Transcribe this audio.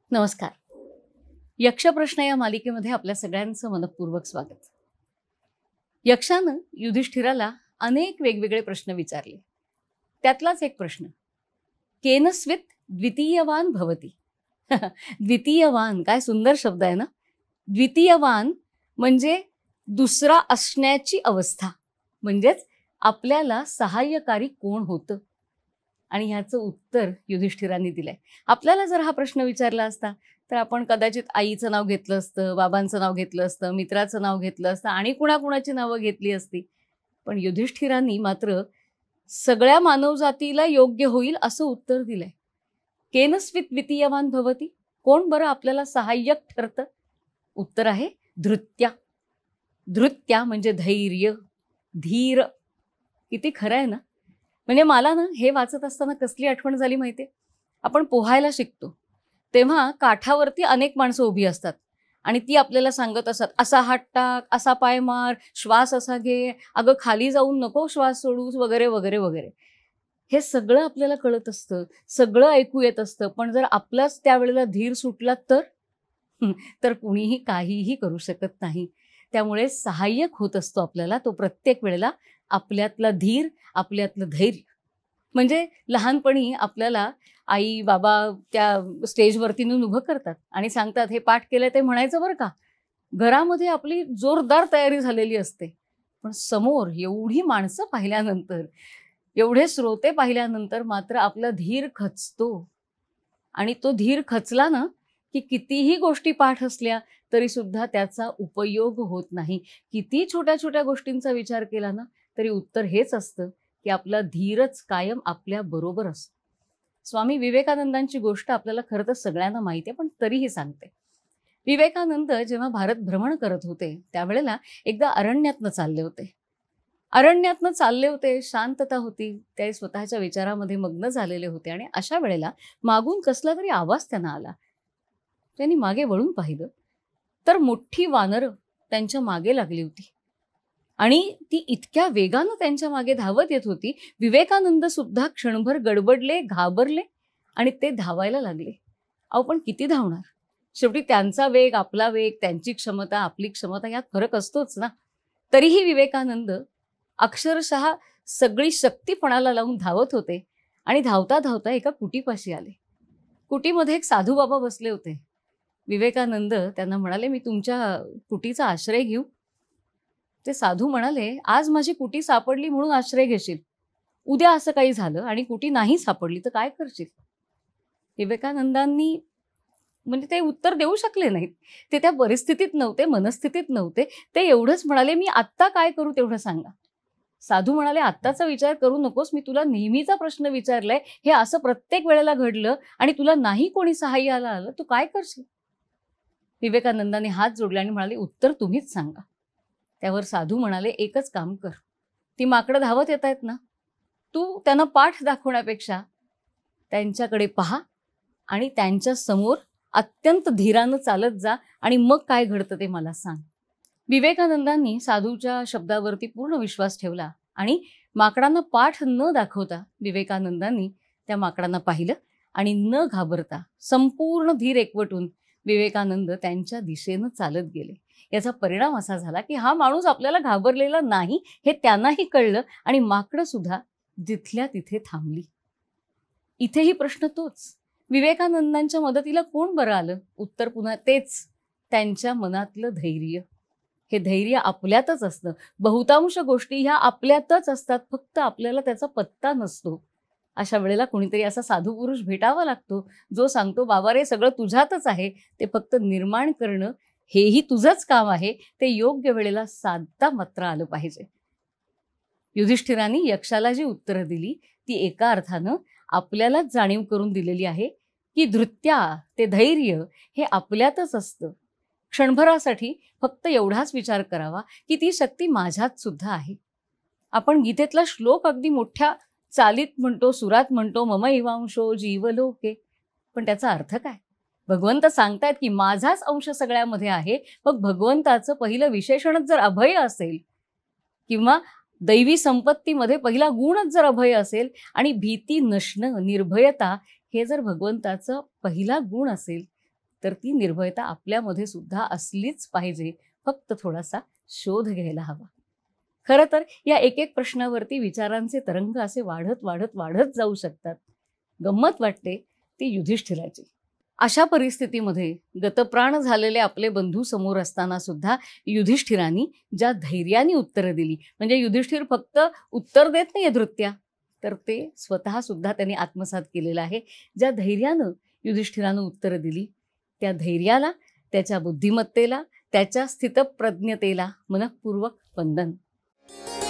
नमस्कार. यक्षप्रश्न या मालिकेमध्ये आपल्या सगळ्यांचं मनपूर्वक स्वागत. यक्षानं युधिष्ठिराला अनेक वेगवेगळे प्रश्न विचारले. त्यातलाच एक प्रश्न, केनस्वित द्वितीयवान भवती. द्वितीयवान, काय सुंदर शब्द आहे ना. द्वितीयवान म्हणजे दुसरा असण्याची अवस्था, म्हणजेच आपल्याला सहाय्यकारी कोण होतं. आणि ह्याचं उत्तर युधिष्ठिरांनी दिलंय. आपल्याला जर हा प्रश्न विचारला असता तर आपण कदाचित आईचं नाव घेतलं असतं, बाबांचं नाव घेतलं असतं, मित्राचं नाव घेतलं असतं आणि कुणाकुणाची नावं घेतली असती. पण युधिष्ठिरांनी मात्र सगळ्या मानवजातीला योग्य होईल असं उत्तर दिलंय. केनस्वित द्वितीयवान भवती, कोण बरं आपल्याला सहाय्यक ठरतं? उत्तर आहे धृत्या. धृत्या म्हणजे धैर्य, धीर. किती खरं आहे ना. म्हणजे मला ना हे वाचत असताना कसली आठवण झाली माहितीये. आपण पोहायला शिकतो तेव्हा काठावरती अनेक माणसं उभी असतात आणि ती आपल्याला सांगत असतात, असा हात टाक, असा पाय मार, श्वास असा घे, अगं खाली जाऊन नको श्वास सोडूस, वगैरे वगैरे वगैरे. हे सगळं आपल्याला कळत असतं, सगळं ऐकू येत असतं. पण जर आपलाच त्यावेळेला धीर सुटला तर कुणीही काहीही करू शकत नाही. त्यामुळे सहाय्यक होत असतो आपल्याला तो प्रत्येक वेळेला आपल्यातला धीर, आपल्यातलं धैर्य. म्हणजे लहानपणी आपल्याला आई बाबा त्या स्टेजवरती नेऊन उभं करतात आणि सांगतात, हे पाठ केलं ते म्हणायचं बरं का. घरामध्ये आपली जोरदार तयारी झालेली असते, पण समोर एवढी माणसं पाहिल्यानंतर, एवढे श्रोते पाहिल्यानंतर मात्र आपला धीर खचतो. आणि तो धीर खचला ना की कितीही गोष्टी पाठ असल्या तरी सुद्धा त्याचा उपयोग होत नाही. किती छोट्या छोट्या गोष्टींचा विचार केला ना तरी उत्तर हेच असतं की आपला धीरच कायम आपल्या बरोबर असतो. स्वामी विवेकानंदांची गोष्ट आपल्याला खरं तर सगळ्यांना माहिती आहे, पण तरीही सांगते. विवेकानंद जेव्हा भारत भ्रमण करत होते त्यावेळेला एकदा अरण्यातनं चालले होते. शांतता होती, ते स्वतःच्या विचारामध्ये मग्न झालेले होते. आणि अशा वेळेला मागून कसला तरी आवाज त्यांना आला. त्यांनी मागे वळून पाहिलं तर मोठी वानरं त्यांच्या मागे लागली होती आणि ती इतक्या वेगानं त्यांच्या मागे धावत येत होती. विवेकानंद सुद्धा क्षणभर गडबडले, घाबरले आणि ते धावायला लागले. अहो पण किती धावणार? शेवटी त्यांचा वेग, आपला वेग, त्यांची क्षमता, आपली क्षमता यात फरक असतोच ना. तरीही विवेकानंद अक्षरशः सगळी शक्ती पणाला लावून धावत होते आणि धावता धावता एका कुटीपाशी आले. कुटीमध्ये एक साधू बाबा बसले होते. विवेकानंद त्यांना म्हणाले, मी तुमच्या कुटीचा आश्रय घेऊ? ते साधू म्हणाले, आज माझी कुटी सापडली म्हणून आश्रय घेशील, उद्या असं काही झालं आणि कुटी नाही सापडली तर काय करशील? विवेकानंदांनी म्हणजे ते उत्तर देऊ शकले नाहीत. ते त्या परिस्थितीत नव्हते, मनस्थितीत नव्हते. ते एवढंच म्हणाले, मी आत्ता काय करू तेवढं सांगा. साधू म्हणाले, आत्ताचा विचार करू नकोस, मी तुला नेहमीचा प्रश्न विचारलाय, हे असं प्रत्येक वेळेला घडलं आणि तुला नाही कोणी सहाय्याला आलं, तू काय करशील? विवेकानंदांनी हात जोडले आणि म्हणाले, उत्तर तुम्हीच सांगा. त्यावर साधू म्हणाले, एकच काम कर, ती माकडं धावत येत आहेत ना, तू त्यांना पाठ दाखवण्यापेक्षा त्यांच्याकडे पहा आणि त्यांच्या समोर अत्यंत धीरानं चालत जा आणि मग काय घडतं ते मला सांग. विवेकानंदांनी साधूच्या शब्दावरती पूर्ण विश्वास ठेवला आणि माकडांना पाठ न दाखवता विवेकानंदांनी त्या माकडांना पाहिलं आणि न घाबरता संपूर्ण धीर एकवटून विवेकानंद त्यांच्या दिशेनं चालत गेले. याचा परिणाम असा झाला की हा माणूस आपल्याला घाबरलेला नाही हे त्यांनाही कळलं आणि माकडं सुद्धा जिथल्या तिथे थांबली. इथेही प्रश्न तोच, विवेकानंदांच्या मदतीला कोण बरं आलं? उत्तर पुन्हा तेच, त्यांच्या मनातलं धैर्य. हे धैर्य आपल्यातच असतं. बहुतांश गोष्टी ह्या आपल्यातच असतात, फक्त आपल्याला त्याचा पत्ता नसतो. अशा वेळेला कोणीतरी असा साधू पुरुष भेटावा लागतो जो सांगतो, बाबा रे सगळं तुझ्यातच आहे, ते फक्त निर्माण करणं हेही तुझंच काम आहे, ते योग्य वेळेला साधता मात्र आलं पाहिजे. युधिष्ठिरांनी यक्षाला जी उत्तरं दिली ती एका अर्थानं आपल्यालाच जाणीव करून दिलेली आहे की धृत्या, ते धैर्य हे आपल्यातच असतं. क्षणभरासाठी फक्त एवढाच विचार करावा की ती शक्ती माझ्यात सुद्धा आहे. आपण गीतेतला श्लोक अगदी मोठ्या चालीत म्हणतो, सुरात म्हणतो, मम एवांशो जीवलोके, पण त्याचा अर्थ काय? भगवंत सांगतायत की माझाच अंश सगळ्यामध्ये आहे. मग भगवंताचं पहिलं विशेषणच जर अभय असेल किंवा दैवी संपत्तीमध्ये पहिला गुणच जर अभय असेल आणि भीती नसणं, निर्भयता हे जर भगवंताचं पहिला गुण असेल तर ती निर्भयता आपल्यामध्ये सुद्धा असलीच पाहिजे, फक्त थोडासा शोध घ्यायला हवा. खरं तर या एक एक प्रश्नावरती विचारांचे तरंग असे वाढत वाढत वाढत जाऊ शकतात. गंमत वाटते ती युधिष्ठिराची. अशा परिस्थितीमध्ये गतप्राण झालेले आपले बंधू समोर असताना सुद्धा युधिष्ठिरांनी ज्या धैर्याने उत्तरं दिली, म्हणजे युधिष्ठिर फक्त उत्तर देत नाहीये धृत्या, तर ते स्वतः सुद्धा त्यांनी आत्मसात केलेलं आहे. ज्या धैर्यानं युधिष्ठिरानं उत्तरं दिली, त्या धैर्याला, त्याच्या बुद्धिमत्तेला, त्याच्या स्थितप्रज्ञतेला मनःपूर्वक वंदन.